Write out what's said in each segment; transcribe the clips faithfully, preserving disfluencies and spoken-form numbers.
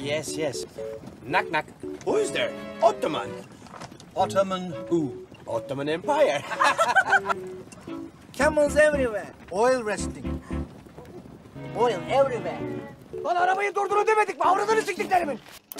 Yes, yes. Knock, knock. Who is there? Ottoman. Ottoman who? Ottoman Empire. Camels everywhere. Oil resting. Oil everywhere. Lan arabayı durdurun demedik mi? Avradını siktiklerimin.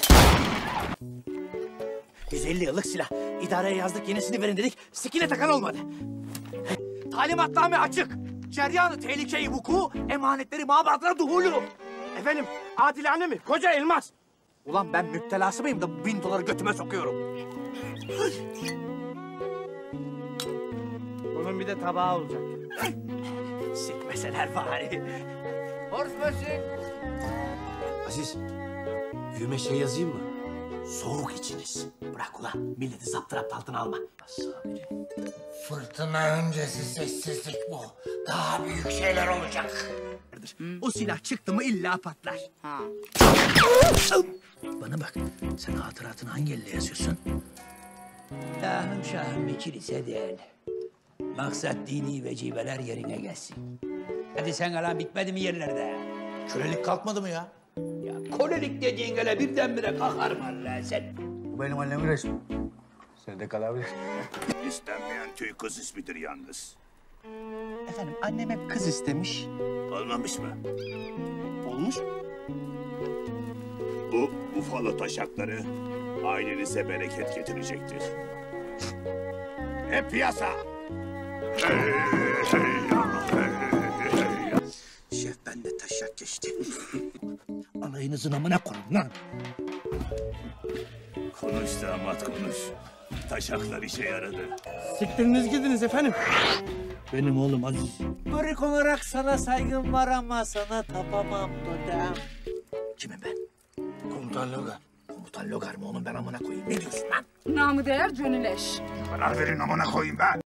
yüz elli yıllık silah. İdareye yazdık, yenisini verin dedik. Sikine takan olmadı. Talimatname açık. Ceryanı tehlikeyi vuku, emanetleri mabadına duhulu. Efendim, adilane mi? Koca elmas. Ulan ben müptelası mıyım da bin doları götüme sokuyorum? Bunun bir de tabağı olacak. Sikmeseler bari. Horsebaşı. Aziz, yüme şey yazayım mı? Soğuk içiniz. Bırak ulan, milleti zapturapt altına alma. Fırtına öncesi sessizlik bu. Daha büyük şeyler olacak. O silah çıktı mı illa patlar. Ha. Bana bak, sen hatıratını hangi elle yazıyorsun? Şahım şahım bir kilise değil. Maksat dini vecibeler yerine gelsin. Hadi sen alan bitmedi mi yerlerde? Kölelik kalkmadı mı ya? Ya kolelik dediğin hele birdenbire kalkar mı Allah sen? Bu benim annemin resmi. Sen de kalabilir. İstenmeyen tüy kız ismidir yalnız. Efendim, annem hep kız istemiş. Olmamış mı? Olmuş. Bu bufalo taşakları ailenize bereket getirecektir. Hep piyasa! Şef ben de taşak geçti. Alayınızın amına koyun lan. Konuş damat konuş. Taşaklar işe yaradı. Siktiriniz gidiniz efendim. Benim oğlum Aziz. Börük olarak sana saygım var ama sana tapamam dodam. Kimim ben? Komutan Logar. Komutan Logar mı oğlum ben amına koyayım? Ne diyorsun lan? Namı değer Johnny Leş. Karar verin amına koyayım ben.